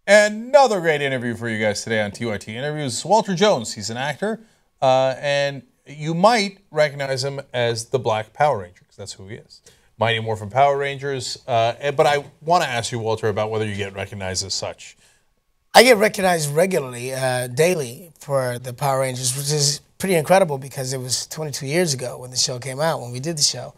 Another great interview for you guys today on TYT Interviews. Walter Jones, he's an actor, and you might recognize him as the Black Power Ranger, because that's who he is. Mighty Morphin Power Rangers. But I want to ask you, Walter, about whether you get recognized as such. I get recognized regularly, daily, for the Power Rangers, which is pretty incredible because it was 22 years ago when the show came out, when we did the show.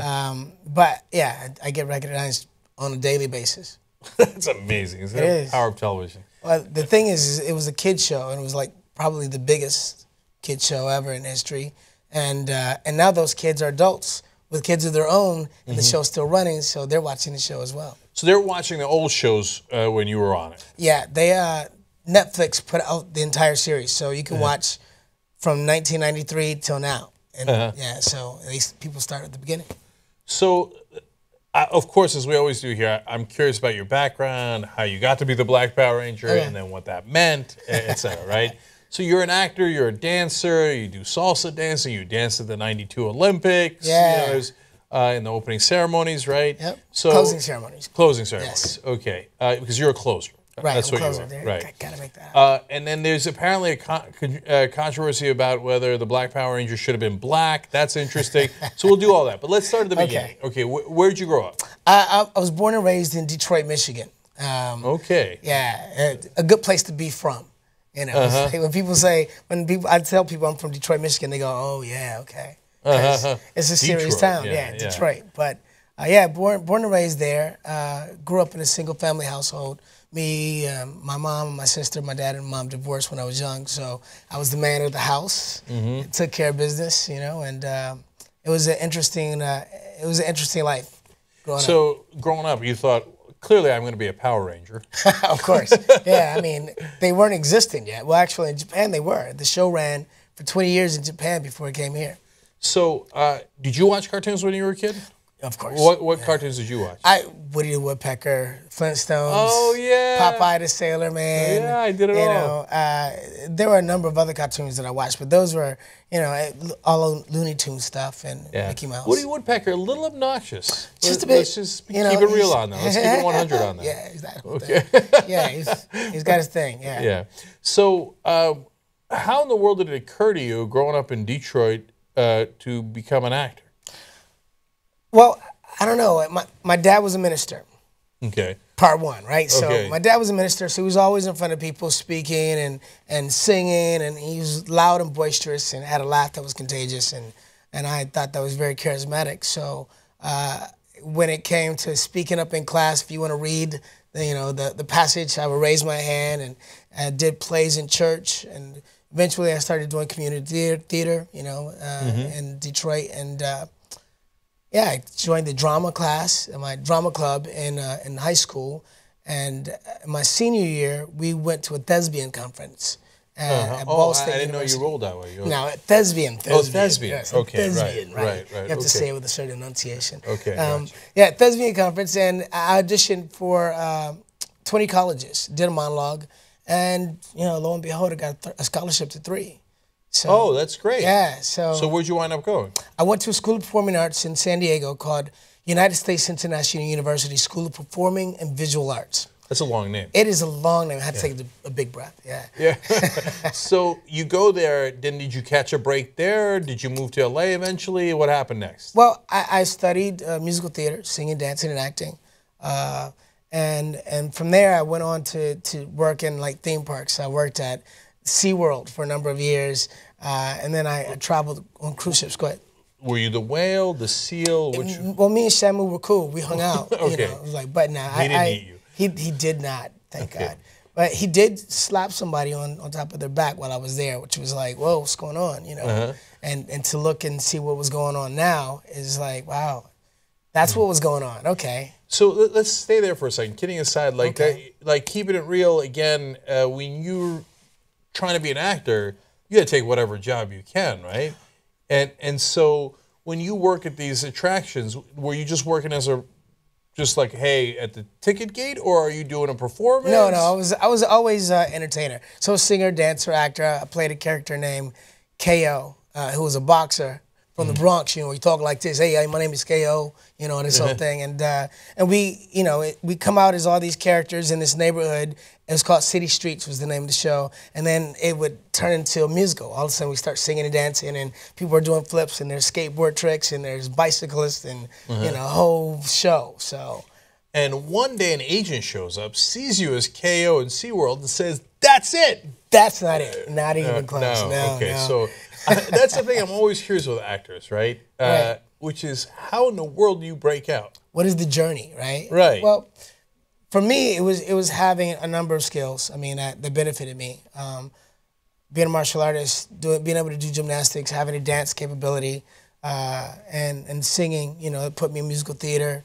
But yeah, I get recognized on a daily basis. That's amazing. Isn't it? The power of television. Well, the thing is it was a kid show, and it was like probably the biggest kid show ever in history. And now those kids are adults with kids of their own, and the show's still running, so they're watching the show as well. So they're watching the old shows when you were on it? Yeah, they Netflix put out the entire series, so you can watch from 1993 till now. And yeah, so at least people start at the beginning. So, of course, as we always do here, I'm curious about your background, how you got to be the Black Power Ranger, and then what that meant, etc. Right? So you're an actor, you're a dancer, you do salsa dancing, you danced at the '92 Olympics, in the opening ceremonies, right? Yep. So closing ceremonies. Closing ceremonies. Yes. Okay. Because you're a closer. Right. That's what closer. you are. Right. Gotta make that happen. And then there's apparently a controversy about whether the Black Power Ranger should have been black. That's interesting. So we'll do all that. But let's start at the beginning. Okay. Where did you grow up? I was born and raised in Detroit, Michigan. Okay. Yeah, a good place to be from. You know, like when people say, I tell people I'm from Detroit, Michigan, they go, "Oh yeah, okay." It's a serious town. Yeah, Detroit. But yeah, born and raised there. Grew up in a single family household. Me, my mom, and my sister, my dad and mom divorced when I was young, so I was the man of the house. Took care of business, you know, and it was an interesting life growing up. So growing up, you thought, clearly I'm going to be a Power Ranger. Of course, yeah. I mean, they weren't existing yet. Well, actually, in Japan they were. The show ran for 20 years in Japan before it came here. So, did you watch cartoons when you were a kid? Of course. What cartoons did you watch? Woody the Woodpecker, Flintstones. Oh yeah. Popeye the Sailor Man. Yeah, I did it all. There were a number of other cartoons that I watched, but those were, you know, all Looney Tunes stuff and Mickey Mouse. Woody Woodpecker, a little obnogious. Just a bit. Let's just keep it real on that. Let's keep it 100 on that. Yeah, exactly. Okay. Yeah, he's got his thing. Yeah. Yeah. So, how in the world did it occur to you, growing up in Detroit, to become an actor? Well, I don't know. My dad was a minister. Okay. Part one, right? So my dad was a minister, so he was always in front of people speaking and singing, and he was loud and boisterous and had a laugh that was contagious, and I thought that was very charismatic. So when it came to speaking up in class, if you want to read, the passage, I would raise my hand, and I did plays in church, and eventually I started doing community theater, in Detroit, and yeah, I joined the drama class, my drama club in high school, and my senior year, we went to a thespian conference at Ball State I didn't University. know you rolled that way. No, thespian. Oh, thespian. Yes, okay, thespian, right. You have to say it with a certain enunciation. Okay, gotcha. Yeah, thespian conference, and I auditioned for 20 colleges, did a monologue, and lo and behold, I got a scholarship to 3. So, that's great. Yeah. So where'd you wind up going? I went to a school of performing arts in San Diego called United States International University School of Performing and Visual Arts. That's a long name. It is a long name. I had to take a big breath. Yeah. Yeah. So you go there. Then did you catch a break there? Did you move to LA eventually? What happened next? Well, I studied musical theater, singing, dancing, and acting. And from there, I went on to work in like theme parks. I worked at SeaWorld for a number of years. And then I traveled on cruise ships. Go ahead. Were you the whale, the seal? Well, me and Shamu were cool. We hung out. Okay. It was like, but now he didn't eat you. He did not, thank God. But he did slap somebody on top of their back while I was there, which was like, whoa, what's going on? And to look and see what was going on now is like, wow, that's what was going on. Okay. So let's stay there for a second. Kidding aside, like keeping it real again. When you're trying to be an actor, you got to take whatever job you can, right? And so when you work at these attractions, were you just working as just like, hey, at the ticket gate, or are you doing a performance? No, I was always an entertainer. So singer, dancer, actor. I played a character named KO, who was a boxer from the Bronx. You know, we talk like this. Hey, my name is KO. You know, this whole thing, and we, you know, we come out as all these characters in this neighborhood. It was called City Streets was the name of the show, and then it would turn into a musical. All of a sudden, we start singing and dancing, and people are doing flips, and there's skateboard tricks, and there's bicyclists, and you know, a whole show. So. And one day an agent shows up, sees you as KO in SeaWorld, and says, "That's it." That's not it. Not even close. No, okay, no. So that's the thing I'm always curious with actors, right? Right. Which is, how in the world do you break out? What is the journey, right? Right. Well, for me, it was having a number of skills. I mean, that benefited me. Being a martial artist, being able to do gymnastics, having a dance capability, and singing. You know, it put me in musical theater.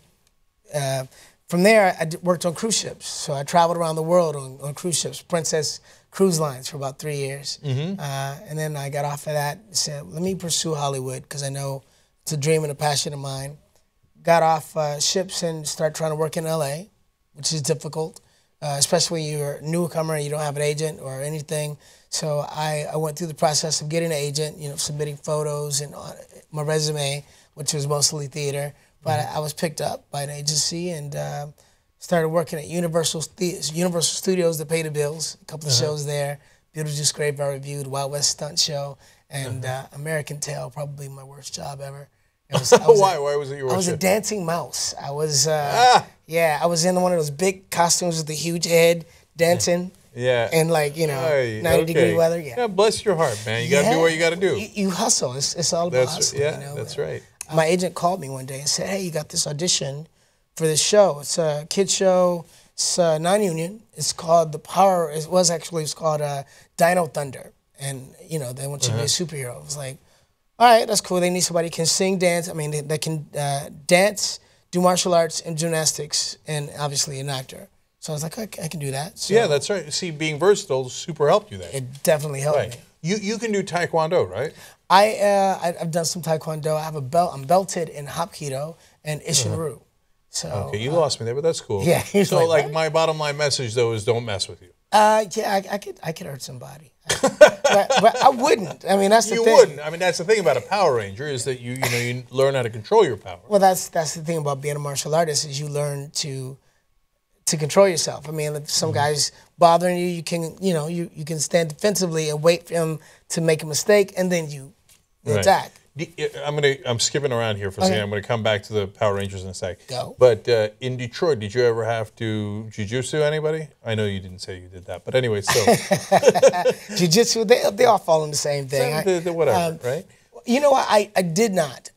From there, I worked on cruise ships. So I traveled around the world on cruise ships, Princess Cruise Lines, for about 3 years. And then I got off of that and said, let me pursue Hollywood, because I know it's a dream and a passion of mine. Got off ships and started trying to work in LA, which is difficult, especially when you're a newcomer and you don't have an agent or anything. So I went through the process of getting an agent, you know, submitting photos and my resume, which was mostly theater. But I was picked up by an agency and started working at Universal Studios to pay the bills. A couple of shows there. Beetlejuice Graveyard Review, the Wild West Stunt Show, and American Tail, probably my worst job ever. Why was it your worst? I was a dancing mouse. I was, yeah, I was in one of those big costumes with the huge head, dancing. Yeah. And like, you know, 90-degree weather. Yeah. Bless your heart, man. You got to do what you got to do. You hustle. It's all about hustling. Yeah, you know? That's right. My agent called me one day and said, hey, you got this audition for this show. It's a kid show. It's non-union. It's called it was called Dino Thunder. And, you know, they want you to be a superhero. I was like, all right, that's cool. They need somebody who can sing, dance. I mean, they can dance, do martial arts and gymnastics, and obviously an actor. So I was like, I can do that. So yeah, that's right. See, being versatile super helped you there. It definitely helped me. You can do Taekwondo, right? I've done some Taekwondo. I have a belt. I'm belted in Hapkido and Ishinru. So okay, you lost me there, but that's cool. Yeah. So like my bottom line message though is don't mess with you. Yeah, I could hurt somebody, but I wouldn't. I mean, that's the thing. You wouldn't. I mean, that's the thing about a Power Ranger is that you learn how to control your power. Well, that's the thing about being a martial artist is you learn to control yourself. I mean, if some guy's bothering you, you can stand defensively and wait for him to make a mistake, and then you attack. I'm skipping around here for a second. I'm going to come back to the Power Rangers in a sec. Go. But in Detroit, did you ever have to jiu-jitsu anybody? I know you didn't say you did that, but anyway, still. Jiu-jitsu, they all fall in the same thing. Whatever, right? You know what? I did not.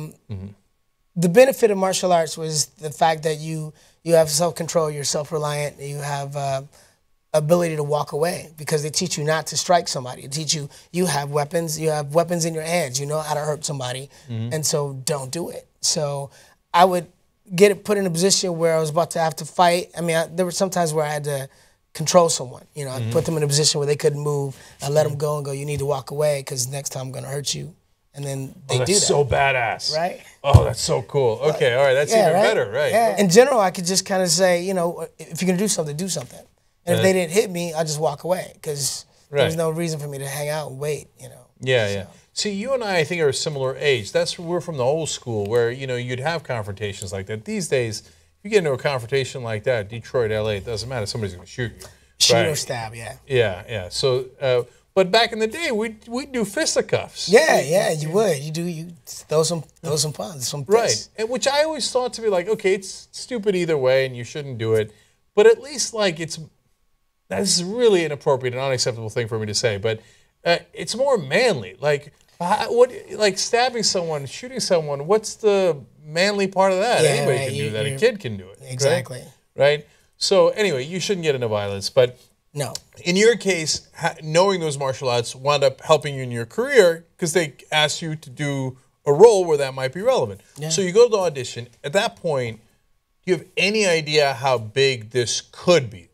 The benefit of martial arts was the fact that you have self-control, you're self-reliant, you have ability to walk away because they teach you not to strike somebody. They teach you have weapons in your hands, you know how to hurt somebody, and so don't do it. So I would get it put in a position where I was about to have to fight. I mean, there were some times where I had to control someone. You know, I'd put them in a position where they couldn't move. I let them go and go, you need to walk away because next time I'm going to hurt you. And then they do that. That's so badass. Right? Oh, that's so cool. Okay, all right, that's even better, right? Yeah. In general, I could just kind of say, you know, if you're going to do something, do something. And if they didn't hit me, I'd just walk away because there's no reason for me to hang out and wait, you know. Yeah, yeah. See, you and I think, are a similar age. We're from the old school where, you know, you'd have confrontations like that. These days, if you get into a confrontation like that, Detroit, LA, it doesn't matter. Somebody's going to shoot you. Shoot or stab, yeah. Yeah, yeah. So, but back in the day, we'd do fisticuffs. Yeah, you would. You throw some punches, some fists. Right, and which I always thought to be like, okay, it's stupid either way, and you shouldn't do it. But at least, like, this is really inappropriate and unacceptable thing for me to say, but it's more manly. Like, like stabbing someone, shooting someone, what's the manly part of that? Yeah, anybody can do that. A kid can do it. Exactly. Right? So anyway, you shouldn't get into violence, but no. In your case, knowing those martial arts wound up helping you in your career because they asked you to do a role where that might be relevant. Yeah. So you go to the audition. At that point, do you have any idea how big this could be?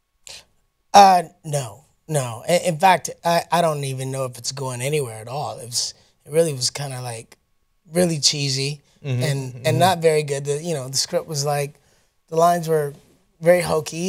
No. In fact, I don't even know if it's going anywhere at all. It really was kind of like really cheesy and not very good. The script was like, the lines were very hokey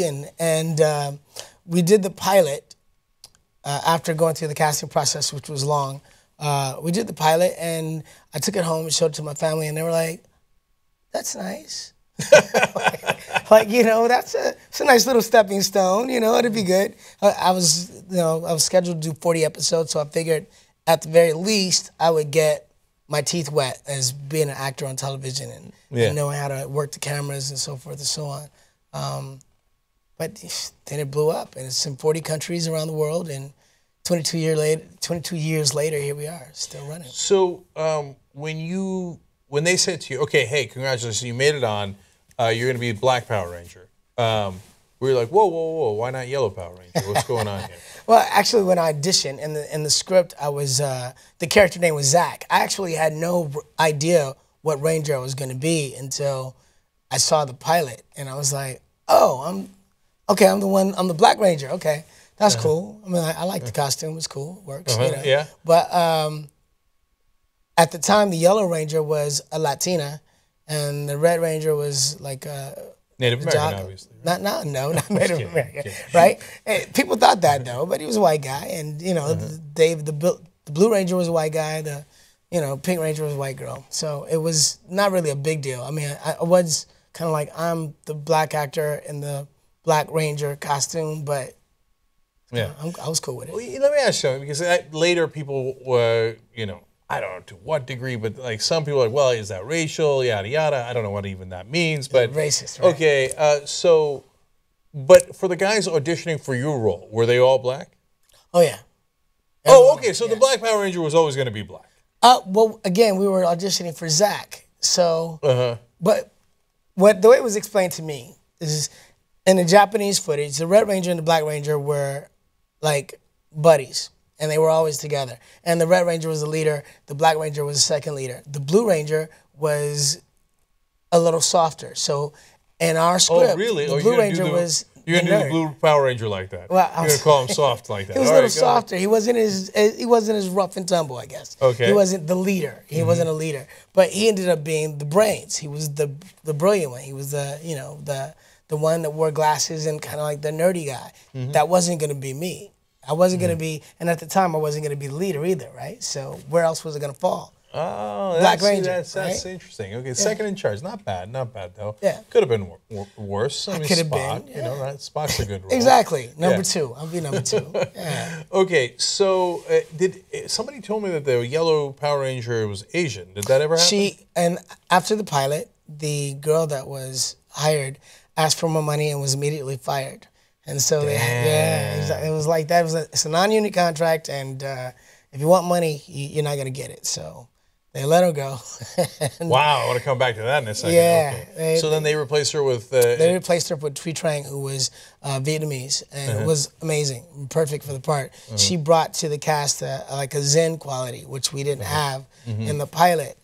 and we did the pilot after going through the casting process, which was long. we did the pilot, and I took it home and showed it to my family, and they were like, "That's nice." like it's a nice little stepping stone. It'd be good. I was scheduled to do 40 episodes, so I figured at the very least I would get my teeth wet as being an actor on television and knowing how to work the cameras and so forth and so on. But then it blew up, and it's in 40 countries around the world, and 22 years later, here we are, still running. So when they said to you, okay, hey, congratulations, you made it on, you're going to be Black Power Ranger. We were like, whoa, why not Yellow Power Ranger? What's going on here? Well, actually, when I auditioned in the script, I was the character name was Zach. I actually had no idea what Ranger I was going to be until I saw the pilot, and I was like, oh, I'm the Black Ranger. Okay, that's cool. I mean, I like the costume. It's cool. It works. Yeah. But at the time, the Yellow Ranger was a Latina, and the Red Ranger was like a Native American, obviously. Right? Not Native American, right? And people thought that though, but he was a white guy, and the Blue Ranger was a white guy. The Pink Ranger was a white girl. So it was not really a big deal. I mean, I was kind of like, I'm the black actor in the Black Ranger costume, but I was cool with it. Well, let me ask you something, because later people were, I don't know to what degree, but like some people are like, well, is that racial, yada, yada. I don't know what even that means, but. Racist, right? Okay, but for the guys auditioning for your role, were they all black? Oh, yeah. Everyone, okay, so the Black Power Ranger was always going to be black. Well, again, we were auditioning for Zach, so, but the way it was explained to me is in the Japanese footage, the Red Ranger and the Black Ranger were like buddies, and they were always together. And the Red Ranger was the leader, the Black Ranger was the second leader. The Blue Ranger was a little softer. So in our script, the Blue Ranger was you're going to do the Blue Power Ranger like that. Well, you're going to call him soft like that. He was a little softer. He wasn't as rough and tumble, I guess. Okay. He wasn't the leader. He wasn't a leader. But he ended up being the brains. He was the brilliant one. He was the one that wore glasses and kind of like the nerdy guy. That wasn't going to be me. I wasn't going to be, and at the time I wasn't going to be the leader either, right? So where else was it going to fall? Oh, Black Ranger. That's right? Interesting. Okay, second in charge. Not bad though. Yeah. Could have been worse. I mean, could have Spock, been. Right? Spock's a good role. Exactly. Number two. I'll be number two. Yeah. Okay, so somebody told me that the Yellow Power Ranger was Asian. Did that ever happen? And after the pilot, the girl that was hired asked for more money and was immediately fired. And so it was like that. It's a non-union contract, and if you want money, you're not going to get it. So they let her go. Wow, I want to come back to that in a second. Yeah. Okay. So then they replaced her with... they replaced her with Thuy Trang, who was Vietnamese, and it was amazing, perfect for the part. She brought to the cast like a Zen quality, which we didn't have in the pilot,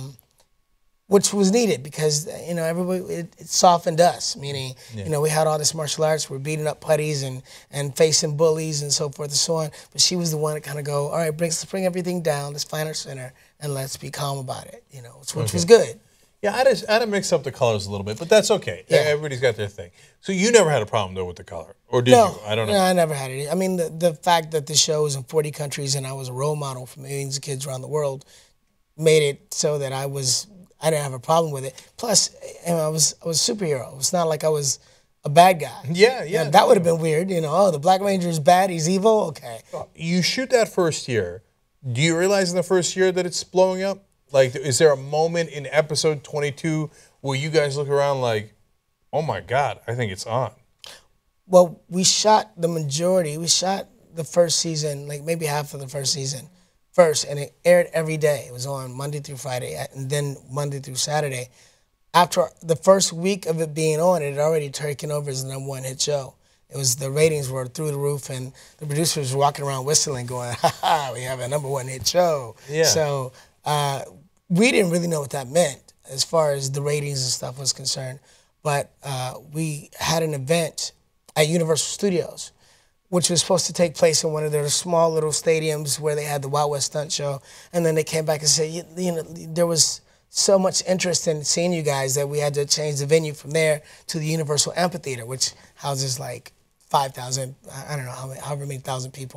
which was needed because, everybody, it softened us, meaning, we had all this martial arts, we're beating up putties and facing bullies and so forth and so on, but she was the one to kind of go, all right, let's bring everything down, let's find our center, and let's be calm about it, which was good. Yeah, I had to mix up the colors a little bit, but that's okay. Yeah. Everybody's got their thing. So you never had a problem, though, with the color? Or did you? I don't know. No, I never had it. I mean, the fact that the show was in 40 countries and I was a role model for millions of kids around the world made it so that I didn't have a problem with it. Plus, I was a superhero. It's not like I was a bad guy. Yeah. That would have been weird. The Black Ranger is bad, he's evil, okay. You shoot that first year. Do you realize in the first year that it's blowing up? Like, is there a moment in episode 22 where you guys look around like, oh my God, I think it's on? Well, we shot the majority. We shot the first season, like maybe half of the first season first, and it aired every day. It was on Monday through Friday, and then Monday through Saturday. After the first week of it being on, it had already taken over as the #1 hit show. The ratings were through the roof, and the producers were walking around whistling, going, "Ha ha, we have a #1 hit show." Yeah. So we didn't really know what that meant as far as the ratings and stuff was concerned. But we had an event at Universal Studios, which was supposed to take place in one of their small little stadiums where they had the Wild West Stunt Show. And then they came back and said, there was so much interest in seeing you guys that we had to change the venue from there to the Universal Amphitheater, which houses like 5,000, I don't know, however many thousand people.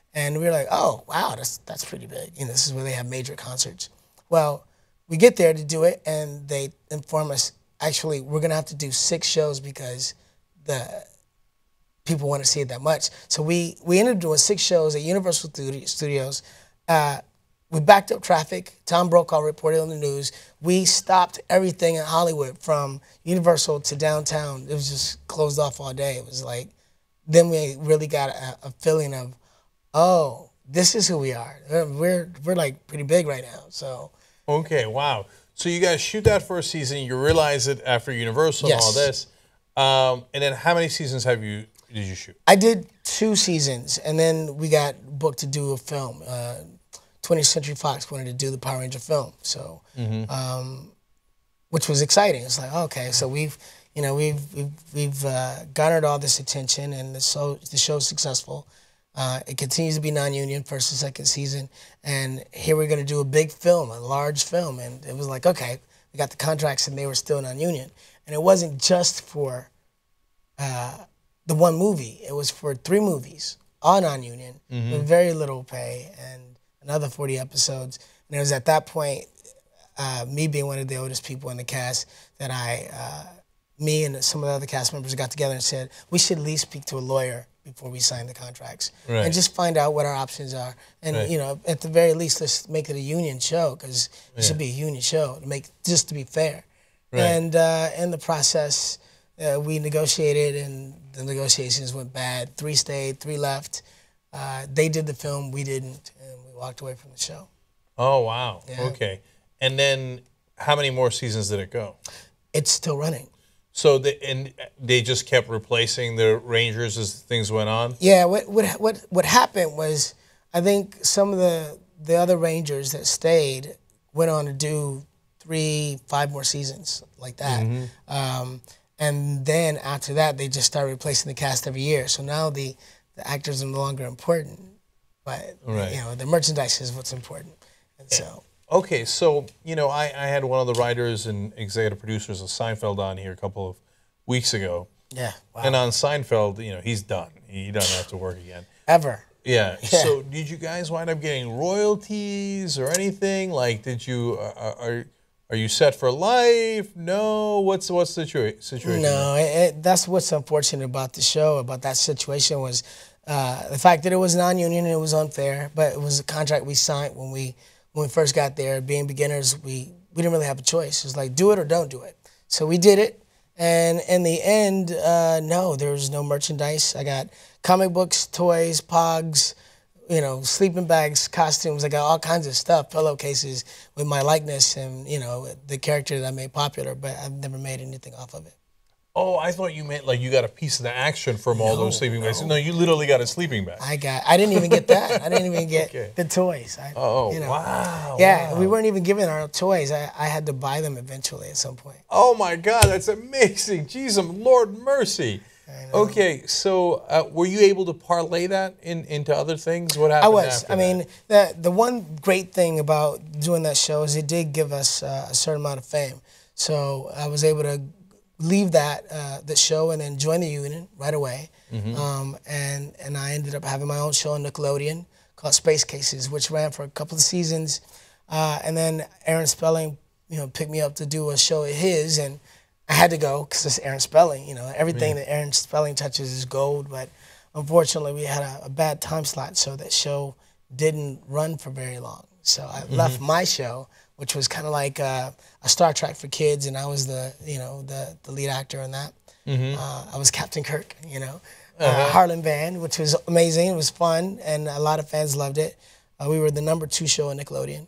And we were like, oh, wow, that's pretty big. You know, this is where they have major concerts. Well, we get there to do it, and they inform us, actually, we're going to have to do 6 shows because the people want to see it that much. So we ended up doing 6 shows at Universal Studios. We backed up traffic. Tom Brokaw reported on the news. We stopped everything in Hollywood from Universal to downtown. It was just closed off all day. It was like, then we really got a feeling of, oh, this is who we are. We're like pretty big right now. So. Okay, wow. So you guys shoot that first season. You realize it after Universal and all this. And then how many seasons did you shoot? I did 2 seasons, and then we got booked to do a film. 20th Century Fox wanted to do the Power Ranger film, so which was exciting. It's like, okay, so we've garnered all this attention, and the show's successful. It continues to be non-union, first and second season, and here we're going to do a big film, a large film, and it was like, okay, we got the contracts, and they were still non-union, and it wasn't just for the one movie; it was for 3 movies, all non-union, with very little pay, and another 40 episodes. And it was at that point, me being one of the oldest people in the cast, that me and some of the other cast members got together and said, we should at least speak to a lawyer before we sign the contracts. Right. And just find out what our options are. And, you know, at the very least, let's make it a union show, because it should be a union show, just to be fair. Right. And in the process, we negotiated, and the negotiations went bad. 3 stayed, 3 left. They did the film, we didn't, and we walked away from the show. Oh, wow. Yeah. Okay. And then how many more seasons did it go? It's still running. So they just kept replacing the Rangers as things went on? Yeah, what happened was, I think some of the other Rangers that stayed went on to do 3, 5 more seasons like that. And then after that, they just started replacing the cast every year. So now the actors are no longer important, but you know, the merchandise is what's important. And so. Okay, so you know, I had one of the writers and executive producers of Seinfeld on here a couple of weeks ago. Yeah. Wow. And on Seinfeld, you know, he's done. He doesn't have to work again. Ever. Yeah. So did you guys wind up getting royalties or anything? Like, did you are you set for life? No. What's the situation? No, that's what's unfortunate about the show, about that situation, was the fact that it was non-union and it was unfair, but it was a contract we signed when we first got there. Being beginners, we didn't really have a choice. It was like, do it or don't do it. So we did it, and in the end, no, there was no merchandise. I got comic books, toys, pogs, you know, sleeping bags, costumes. I got all kinds of stuff, pillowcases with my likeness and, you know, the character that I made popular, but I've never made anything off of it. Oh, I thought you meant like you got a piece of the action from all those sleeping bags. No, you literally got a sleeping bag. I didn't even get that. I didn't even get the toys. You know. Wow. Yeah, wow. We weren't even given our toys. I had to buy them eventually at some point. Oh my God, that's amazing. Jeez, Lord mercy. Okay, so were you able to parlay that into other things? What happened? I was. After I mean, the one great thing about doing that show is it did give us a certain amount of fame. So I was able to leave the show and then join the union right away. And I ended up having my own show on Nickelodeon called Space Cases, which ran for a couple of seasons. And then Aaron Spelling, you know, picked me up to do a show of his, and I had to go because it's Aaron Spelling. You know, everything that Aaron Spelling touches is gold. But unfortunately, we had a bad time slot, so that show didn't run for very long. So I left my show, which was kind of like a Star Trek for kids, and I was the lead actor in that. I was Captain Kirk, you know. Harlan Band, which was amazing. It was fun, and a lot of fans loved it. We were the #2 show on Nickelodeon.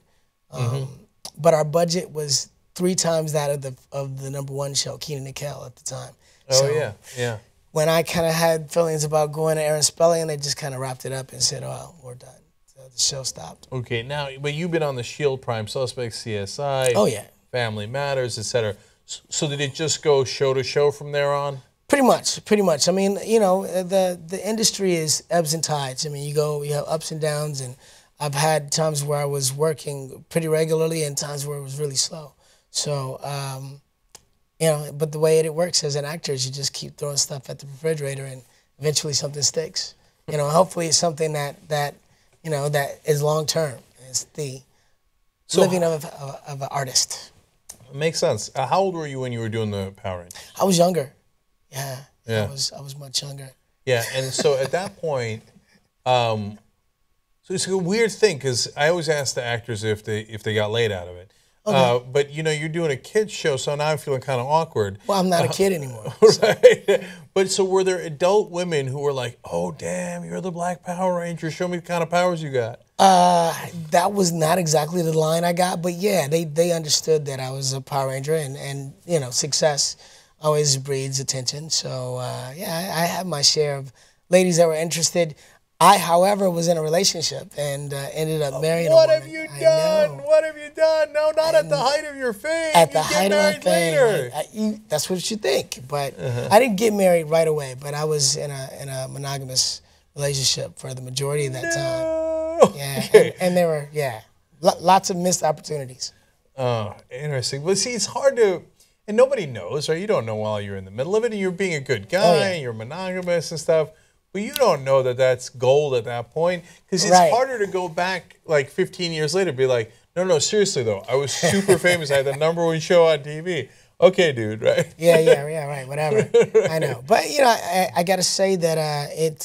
But our budget was 3 times that of the #1 show, Keenan and Kel, at the time. Oh, yeah. When I kind of had feelings about going to Aaron Spelling, they just kind of wrapped it up and said, oh, we're done. So the show stopped. Okay, now, but you've been on the Shield, Prime Suspects, CSI, Family Matters, etc. So did it just go show to show from there on? Pretty much. I mean, you know, the industry is ebbs and tides. I mean, you have ups and downs, and I've had times where I was working pretty regularly and times where it was really slow. So, you know, but the way it works as an actor is you just keep throwing stuff at the refrigerator and eventually something sticks. You know, hopefully it's something that you know, that is long term. It's the living of an artist. Makes sense. How old were you when you were doing the Power Rangers? I was younger. Yeah. Yeah. I was much younger. Yeah, and so at that point, so it's a weird thing because I always ask the actors if they got laid out of it. Okay. But you know, you're doing a kids show, so now I'm feeling kind of awkward. Well, I'm not a kid anymore. Right. But so were there adult women who were like, "Oh, damn, you're the Black Power Ranger. Show me the kind of powers you got." That was not exactly the line I got, but yeah, they understood that I was a Power Ranger, and you know, success always breeds attention. So yeah, I had my share of ladies that were interested. I, however, was in a relationship and ended up marrying a woman. What have you done? What have you done? No, not at the height of your fame. At the height of my fame. That's what you think. But I didn't get married right away, but I was in a monogamous relationship for the majority of that time. Yeah, and there were, lots of missed opportunities. Oh, interesting. Well, see, it's hard to, and nobody knows, right? You don't know while you're in the middle of it, and you're being a good guy, and you're monogamous and stuff. But you don't know that that's gold at that point because it's harder to go back like 15 years later and be like, no, seriously though, I was super famous. I had the #1 show on TV. Okay, dude, right? Yeah, right, whatever. I know. But, you know, I got to say that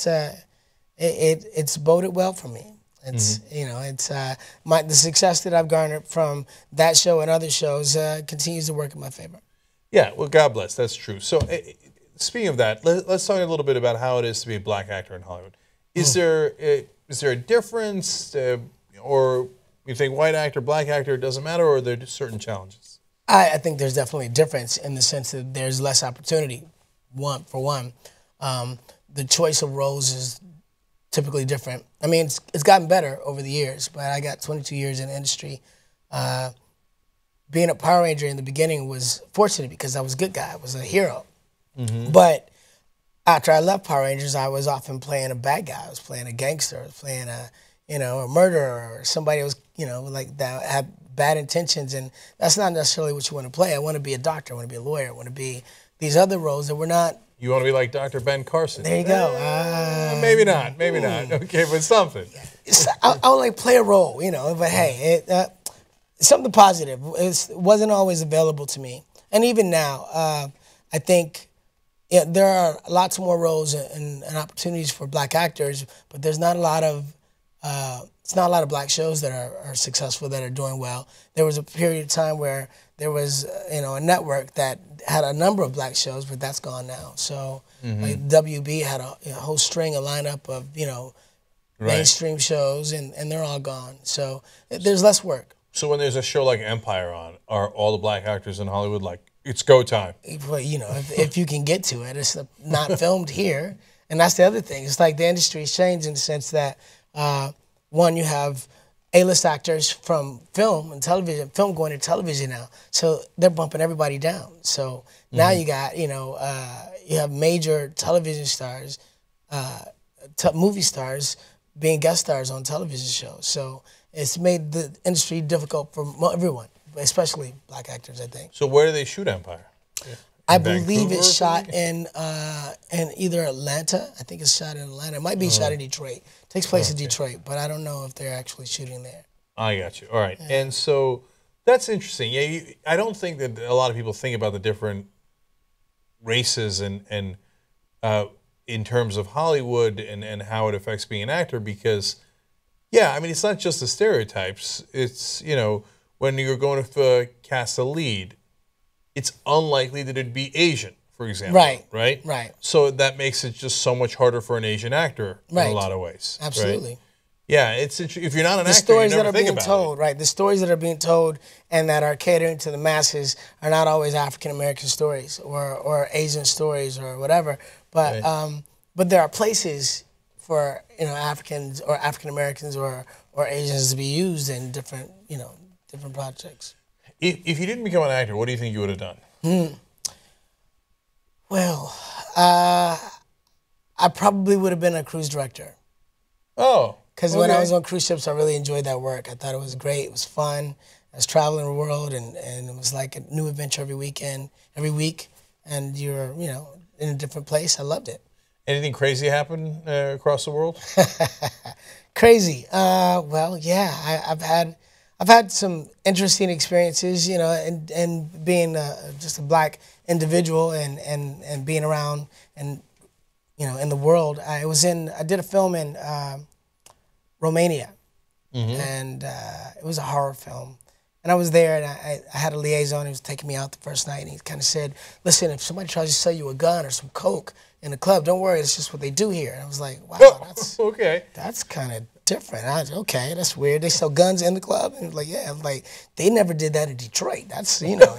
it's boded well for me. It's, you know, it's the success that I've garnered from that show and other shows continues to work in my favor. Yeah, well, God bless. That's true. So, speaking of that, let's talk a little bit about how it is to be a black actor in Hollywood. Is there a difference, or you think white actor, black actor, doesn't matter, or are there certain challenges? I think there's definitely a difference in the sense that there's less opportunity. For one, the choice of roles is typically different. I mean, it's gotten better over the years, but I got 22 years in the industry. Being a Power Ranger in the beginning was fortunate because I was a good guy. I was a hero. But after I left Power Rangers, I was often playing a bad guy. I was playing a gangster. I was playing a murderer or somebody who was, like that had bad intentions. And that's not necessarily what you want to play. I want to be a doctor. I want to be a lawyer. I want to be these other roles that were not. You want to be like Dr. Ben Carson. There you go. Maybe not. Okay, but something. I only play a role, but hey, something positive. It wasn't always available to me. And even now, I think there are lots more roles and opportunities for black actors, but there's not a lot of black shows that are successful, that are doing well. There was a period of time where there was a network that had a number of black shows, but that's gone now. So like WB had a whole string, a lineup of mainstream shows, and they're all gone. So there's less work. So when there's a show like Empire on, are all the black actors in Hollywood like, it's go time? Well, if you can get to it, it's not filmed here. And that's the other thing. It's like the industry's changed in the sense that, one, you have A-list actors from film and television, film going to television now. So they're bumping everybody down. So now you got, you have major television stars, movie stars being guest stars on television shows. So it's made the industry difficult for everyone, especially black actors, I think. So where do they shoot Empire? I believe it's shot in either Atlanta. I think it's shot in Atlanta. It might be shot in Detroit. It takes place in Detroit, but I don't know if they're actually shooting there. I got you. All right. Yeah. And so that's interesting. Yeah, I don't think that a lot of people think about the different races and in terms of Hollywood and how it affects being an actor because, I mean, it's not just the stereotypes. It's, when you're going to cast a lead, it's unlikely that it'd be Asian, for example. Right. So that makes it just so much harder for an Asian actor in a lot of ways. Absolutely. Right? Yeah, if you're not an actor, you never think about it. Right. The stories that are being told and that are catering to the masses are not always African American stories or Asian stories or whatever. But but there are places for Africans or African Americans or Asians to be used in different different projects. If you didn't become an actor, what do you think you would have done? Well, I probably would have been a cruise director. Oh. Because when I was on cruise ships, I really enjoyed that work. I thought it was great. It was fun. I was traveling the world, and it was like a new adventure every week, and you're in a different place. I loved it. Anything crazy happen across the world? Crazy. Well, yeah, I've had some interesting experiences, you know, and being just a black individual and being around and, you know, in the world. I did a film in Romania, and it was a horror film. And I was there, and I had a liaison. He was taking me out the first night, and he kind of said, "Listen, if somebody tries to sell you a gun or some coke in a club, don't worry. It's just what they do here." And I was like, "Wow, that's okay. That's kind of different." Okay, that's weird. They sell guns in the club, and like, yeah, like they never did that in Detroit. That's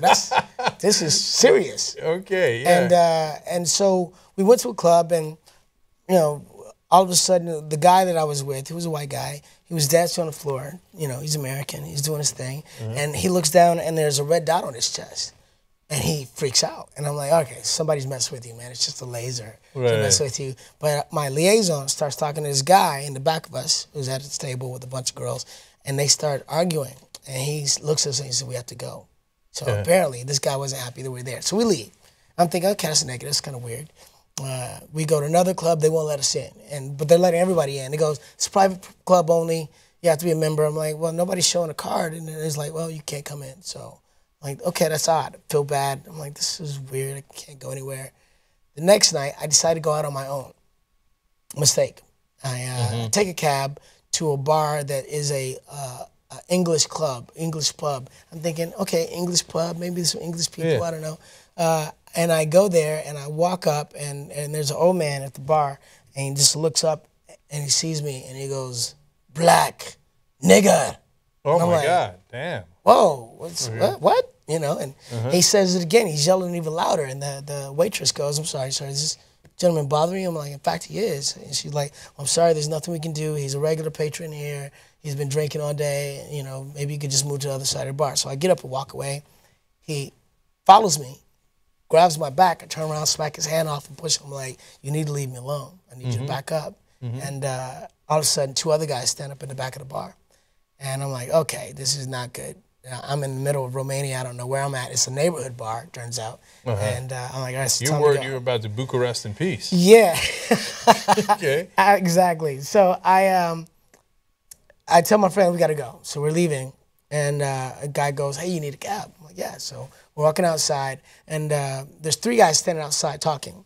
this is serious. Okay, yeah. And so we went to a club, and you know, all of a sudden, the guy that I was with, he was a white guy, he was dancing on the floor. You know, he's American. He's doing his thing. And he looks down, and there's a red dot on his chest. And he freaks out. And I'm like, okay, somebody's messing with you, man. It's just a laser to mess with you. But my liaison starts talking to this guy in the back of us who's at this table with a bunch of girls. And they start arguing. And he looks at us and he said, "We have to go." So apparently, this guy wasn't happy that we're there. So we leave. I'm thinking, okay, that's negative. That's kind of weird. We go to another club, they won't let us in, but they're letting everybody in. It goes, "It's a private club only, you have to be a member." I'm like, well, nobody's showing a card, and it's like, well, you can't come in. So I'm like, okay, that's odd. I feel bad. I'm like, this is weird, I can't go anywhere. The next night, I decided to go out on my own. Mistake. I take a cab to a bar that is a English pub. I'm thinking, okay, English pub, maybe there's some English people, I don't know. And I go there, and I walk up, and there's an old man at the bar, and he just looks up, and he sees me, and he goes, "Black nigger." Oh, my God, damn. Whoa, what? You know, and he says it again. He's yelling even louder, and the waitress goes, "I'm sorry, is this gentleman bothering you?" I'm like, "In fact, he is." And she's like, "I'm sorry, there's nothing we can do. He's a regular patron here. He's been drinking all day. You know, maybe you could just move to the other side of the bar." So I get up and walk away. He follows me, grabs my back. I turn around, smack his hand off, and push him like, "You need to leave me alone. I need you to back up." And all of a sudden, two other guys stand up in the back of the bar. And I'm like, okay, this is not good. I'm in the middle of Romania. I don't know where I'm at. It's a neighborhood bar, it turns out. And I'm like, all right, you were about to Bucharest in peace. Yeah. Okay. Exactly. So I tell my friend we got to go. So we're leaving. And a guy goes, "Hey, you need a cab?" I'm like, "Yeah." So we're walking outside, and there's three guys standing outside talking.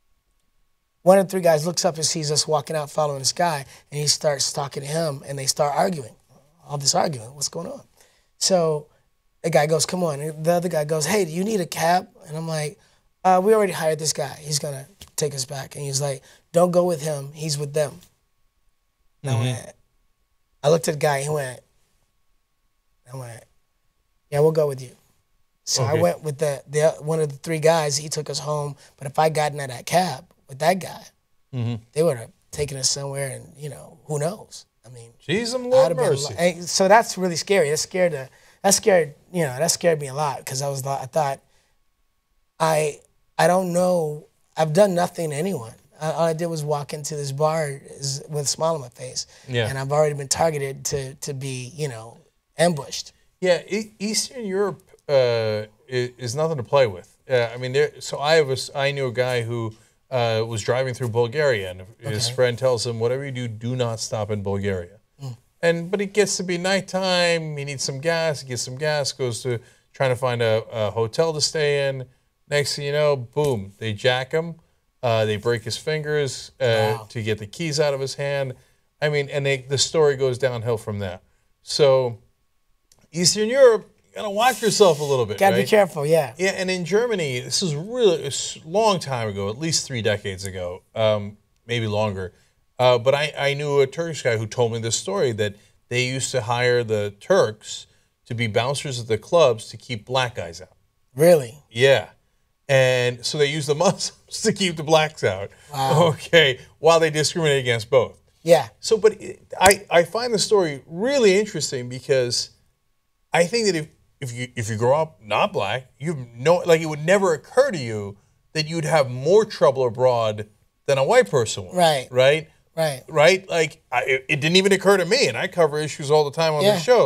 One of the three guys looks up and sees us walking out following this guy, and he starts talking to him, and they start arguing. All this arguing, what's going on? So the guy goes, "Come on." And the other guy goes, "Hey, do you need a cab?" And I'm like, "We already hired this guy. He's going to take us back." And he's like, "Don't go with him. He's with them." And I looked at the guy, I went, "Yeah, we'll go with you." So I went with the one of the three guys. He took us home. But if I got into that cab with that guy, they would have taken us somewhere, and you know, who knows? I mean, Jesus, Lord mercy. So that's really scary. That scared me a lot, because I thought, I don't know. I've done nothing to anyone. All I did was walk into this bar with a smile on my face, and I've already been targeted to be, you know, ambushed. Yeah, Eastern Europe is nothing to play with. I mean, I knew a guy who was driving through Bulgaria, and his friend tells him, "Whatever you do not stop in Bulgaria." But it gets to be nighttime. He needs some gas. He gets some gas. Goes to trying to find a hotel to stay in. Next thing you know, boom, they jack him. They break his fingers to get the keys out of his hand. I mean, and the story goes downhill from there. So, Eastern Europe, you gotta watch yourself a little bit. Gotta be careful, yeah. Yeah, and in Germany, this is really a long time ago, at least 3 decades ago, maybe longer. But I knew a Turkish guy who told me this story, that they used to hire the Turks to be bouncers at the clubs to keep black guys out. Really? Yeah. And so they use the Muslims to keep the blacks out. Wow. Okay, while they discriminate against both. Yeah. So, but I find the story really interesting, because I think that if you grow up not black, it would never occur to you that you'd have more trouble abroad than a white person would. Right. Right. Right. Right. Like it didn't even occur to me, and I cover issues all the time on the show.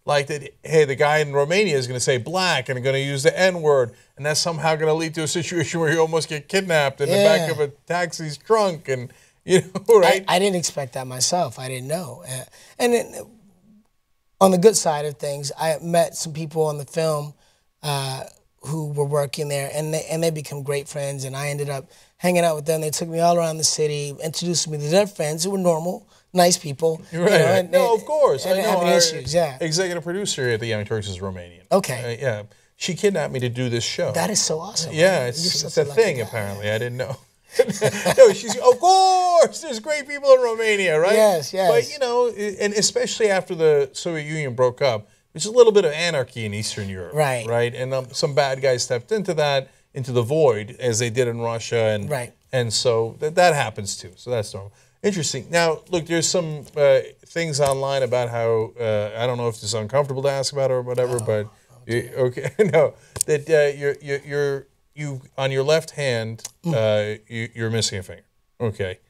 like that, hey, the guy in Romania is going to say black and going to use the N-word, and that's somehow going to lead to a situation where you almost get kidnapped in the back of a taxi's trunk, and right? I didn't expect that myself. I didn't know. And then, on the good side of things, I met some people on the film who were working there, and they become great friends, and I ended up hanging out with them. They took me all around the city, introduced me to their friends who were normal, nice people. Right. No, of course. I know our issues, executive producer at the Young Turks is Romanian. Okay. Yeah. She kidnapped me to do this show. That is so awesome. Yeah, it's a thing, guy. Apparently. I didn't know. No, she's, of course, there's great people in Romania, right? Yes, yes. But, and especially after the Soviet Union broke up, there's a little bit of anarchy in Eastern Europe. Right. Right? And some bad guys stepped into the void, as they did in Russia. And, right. And so that happens too. So that's normal. Interesting. Now, look, there's some things online about how, I don't know if this is uncomfortable to ask about or whatever, but, okay, no, that you on your left hand, you're missing a finger. Okay.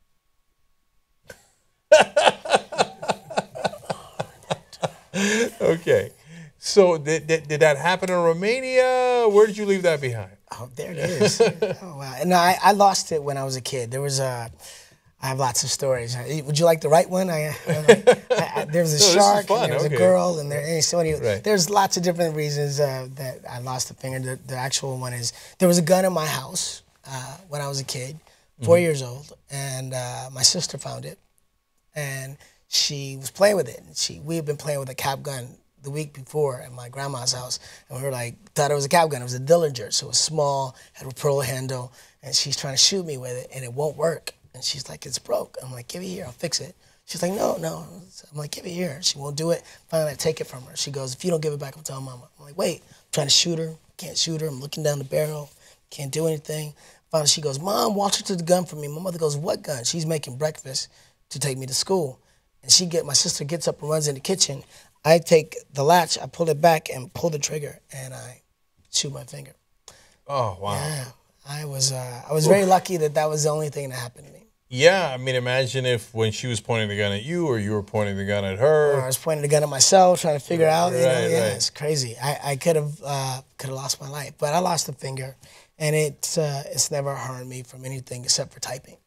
Okay. So did that happen in Romania? Where did you leave that behind? Oh, there it is. Oh, wow. And I lost it when I was a kid. There was I have lots of stories. Would you like the right one? There was a shark, and there was a girl, and there's lots of different reasons that I lost the finger. The actual one is there was a gun in my house when I was a kid, 4 years old, and my sister found it, and she was playing with it. We had been playing with a cap gun the week before at my grandma's house, and we were thought it was a cap gun. It was a Dillinger, so it was small, had a pearl handle, and she's trying to shoot me with it, and it won't work. And she's like, it's broke. I'm like, give it here, I'll fix it. She's like, no. I'm like, give it here. She won't do it. Finally, I take it from her. She goes, if you don't give it back, I'll tell Mama. I'm like, wait, I'm trying to shoot her. Can't shoot her. I'm looking down the barrel. Can't do anything. Finally, she goes, Mom, watch her to the gun for me. My mother goes, what gun? She's making breakfast to take me to school. And my sister gets up and runs in the kitchen. I take the latch, I pull it back and pull the trigger, and I shoot my finger. Oh, wow. Yeah, I was very lucky that was the only thing that happened to me. Yeah, I mean, imagine if when she was pointing the gun at you, or you were pointing the gun at her. Or I was pointing the gun at myself, trying to figure out. It's crazy. I could have lost my life, but I lost a finger, and it's never harmed me from anything except for typing.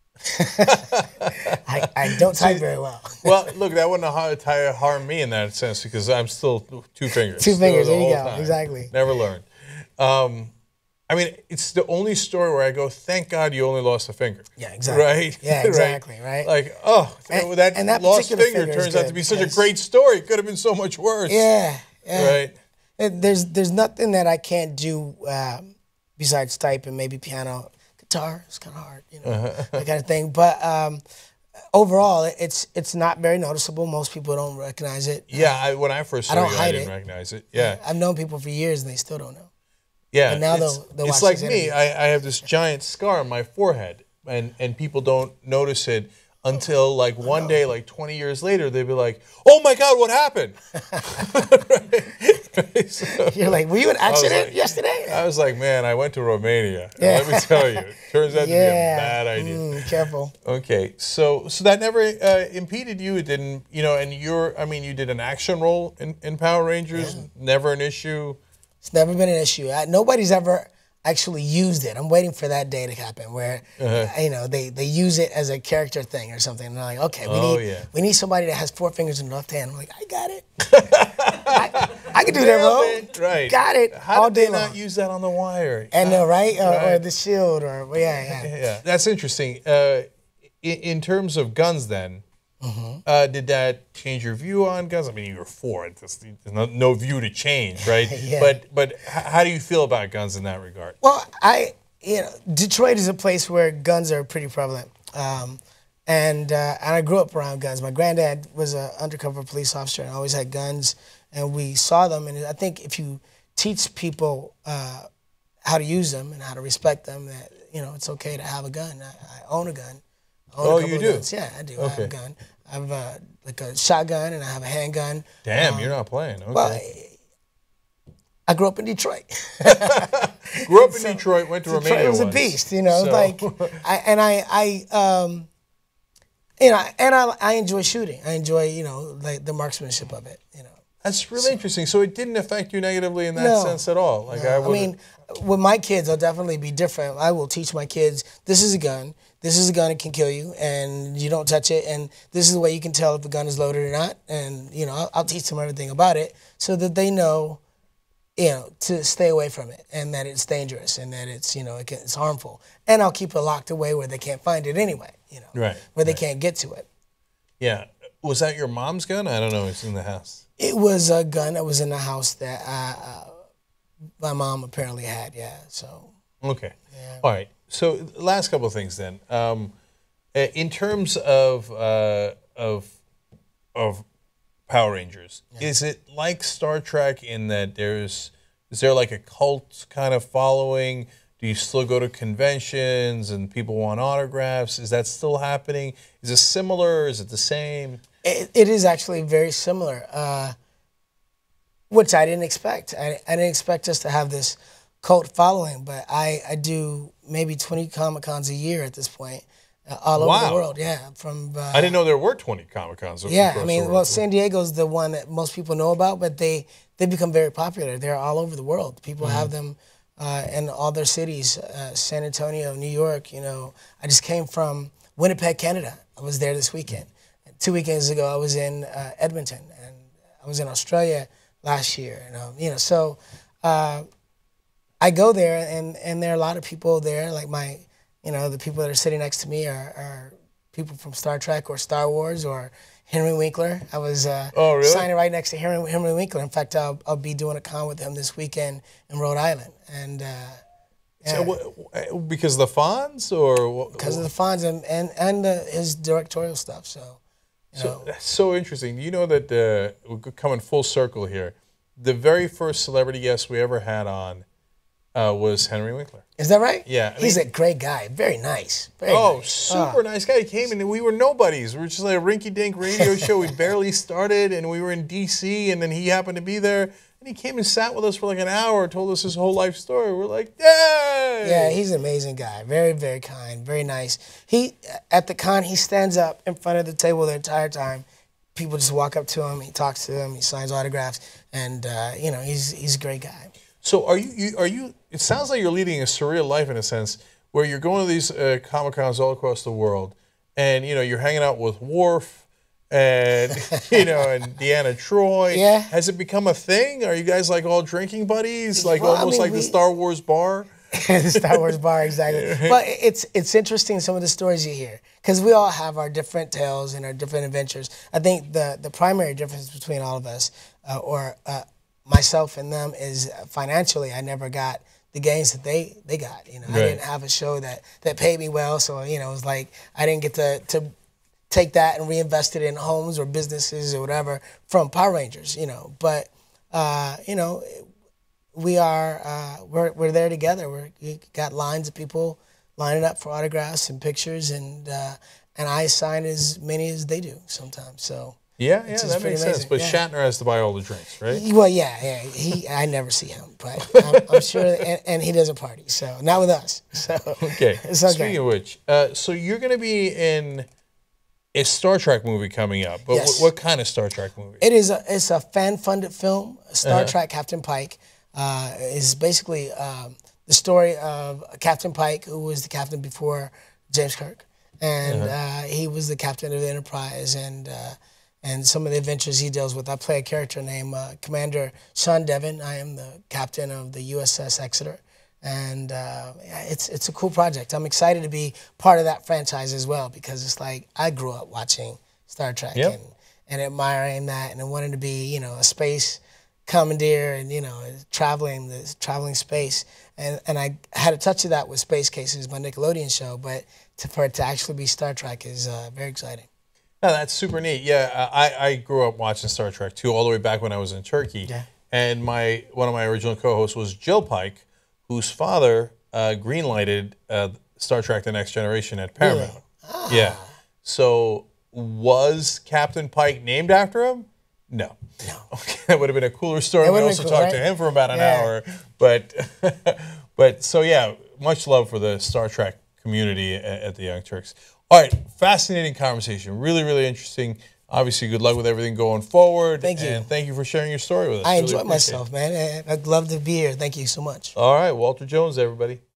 I don't type very well. Well, look, that wouldn't have harmed me in that sense because I'm still two fingers. Two fingers, there you go. Exactly. Never learned. I mean, it's the only story where I go, thank God you only lost a finger. Yeah, exactly. Right? Yeah, exactly, right? Like, that lost finger turns out to be such a great story. It could have been so much worse. Yeah. Right? There's nothing that I can't do besides type and maybe piano. Guitar, it's kind of hard, that kind of thing. But overall, it's not very noticeable. Most people don't recognize it. Yeah, when I first saw you, I didn't recognize it. Yeah. I've known people for years and they still don't know. Yeah, and now they'll watch it's like me. I have this giant scar on my forehead, and people don't notice it until like one day, like 20 years later, they'll be like, "Oh my God, what happened?" Right? So, you're like, "Were you an accident yesterday?" I was like, "Man, I went to Romania. Yeah. Let me tell you, it turns out to be a bad idea." Careful. Okay, so that never impeded you. It didn't, and you did an action role in Power Rangers. Yeah. Never an issue. It's never been an issue. Nobody's ever actually used it. I'm waiting for that day to happen where they use it as a character thing or something. And they're like, okay, we need somebody that has 4 fingers in the left hand. I'm like, I got it. I can do that, bro. Right. Got it. How did they not use that on the wire? And right? Or the shield, or yeah. That's interesting. In terms of guns, then. Did that change your view on guns? I mean, you were 4. There's no view to change, right? Yeah. But how do you feel about guns in that regard? Well, Detroit is a place where guns are pretty prevalent, and I grew up around guns. My granddad was an undercover police officer and always had guns, and we saw them. And I think if you teach people how to use them and how to respect them, that it's okay to have a gun. I own a gun. Oh, you do? Guns. Yeah, I do. Okay. I have a gun. I have a shotgun and I have a handgun. Damn, you're not playing. Okay. Well, I grew up in Detroit. Grew up in Detroit, went to Romania. Detroit was a beast, I enjoy shooting. I enjoy, the marksmanship of it. That's really interesting. So it didn't affect you negatively in that sense at all. Like I mean, with my kids, I'll definitely be different. I will teach my kids, this is a gun. This is a gun that can kill you, and you don't touch it. And this is the way you can tell if the gun is loaded or not. And, you know, I'll teach them everything about it so that they know, you know, to stay away from it and that it's dangerous and that it's, you know, it's harmful. And I'll keep it locked away where they can't find it anyway, you know, where they can't get to it. Yeah. Was that your mom's gun? I don't know. It's in the house. It was a gun that was in the house that my mom apparently had, so. Okay. Yeah. All right. So last couple of things then. In terms of Power Rangers, is it like Star Trek in that is there like a cult kind of following? Do you still go to conventions and people want autographs? Is that still happening? Is it similar? Is it the same? It is actually very similar, which I didn't expect. I didn't expect us to have this cult following, but I do maybe 20 Comic-Cons a year at this point, all over the world. Yeah, from I didn't know there were 20 Comic-Cons. Yeah, I mean, well, San Diego's the one that most people know about, but they become very popular. They're all over the world. People have them in all their cities, San Antonio, New York. You know, I just came from Winnipeg, Canada. I was there this weekend. 2 weekends ago, I was in Edmonton, and I was in Australia last year. You know, so I go there, and there are a lot of people there. Like the people that are sitting next to me are people from Star Trek or Star Wars or Henry Winkler. I was signing right next to Henry Winkler. In fact, I'll be doing a con with him this weekend in Rhode Island, and. So, because of the Fonz, or because of the Fonz and his directorial stuff. So. So that's so interesting. You know that we're coming full circle here. The very first celebrity guest we ever had on was Henry Winkler. Is that right? Yeah. He's a great guy. Very nice. Very nice. Super nice guy. He came in and we were nobodies. We were just like a rinky-dink radio show. We barely started and we were in D.C. and then he happened to be there. And he came and sat with us for like an hour, told us his whole life story. We're like, yay! Yeah, he's an amazing guy. Very, very kind, very nice. At the con, he stands up in front of the table the entire time. People just walk up to him, he talks to them, he signs autographs, and you know, he's a great guy. So are you? It sounds like you're leading a surreal life in a sense, where you're going to these Comic-Cons all across the world, and you know, you're hanging out with Worf, and you know, and Deanna Troy. Yeah. Has it become a thing? Are you guys like all drinking buddies, like almost like the Star Wars bar? The Star Wars bar, exactly. But it's interesting some of the stories you hear because we all have our different tales and our different adventures. I think the primary difference between all of us, or myself and them, is financially. I never got the gains that they got. You know, I didn't have a show that paid me well, so you know, it was like I didn't get to take that and reinvest it in homes or businesses or whatever from Power Rangers, you know. But, you know, we're there together. We got lines of people lining up for autographs and pictures, and I sign as many as they do sometimes. So yeah, that makes sense. But Shatner has to buy all the drinks, right? Well, yeah. I never see him, but I'm sure, and he doesn't party, so not with us. So okay. It's okay. Speaking of which, so you're going to be in a Star Trek movie coming up, but yes. What kind of Star Trek movie? It's a fan-funded film. Star Trek Captain Pike is basically the story of Captain Pike, who was the captain before James Kirk, and he was the captain of the Enterprise, and some of the adventures he deals with. I play a character named Commander Sean Devon. I am the captain of the USS Exeter. And it's a cool project. I'm excited to be part of that franchise as well because it's like I grew up watching Star Trek and admiring that and wanting to be, you know, a space commandeer and, you know, traveling space. And I had a touch of that with Space Cases, my Nickelodeon show, but for it to actually be Star Trek is very exciting. No, that's super neat. Yeah, I grew up watching Star Trek too, all the way back when I was in Turkey. Yeah. And one of my original co-hosts was Jill Pike, whose father greenlighted Star Trek: The Next Generation at Paramount. Really? Ah. Yeah. So was Captain Pike named after him? No. Okay, that would have been a cooler story. We also talked to him for about an hour. But so yeah, much love for the Star Trek community at the Young Turks. All right, fascinating conversation. Really, really interesting. Obviously, good luck with everything going forward. Thank you. And thank you for sharing your story with us. I enjoyed myself, man. I'd love to be here. Thank you so much. All right, Walter Jones, everybody.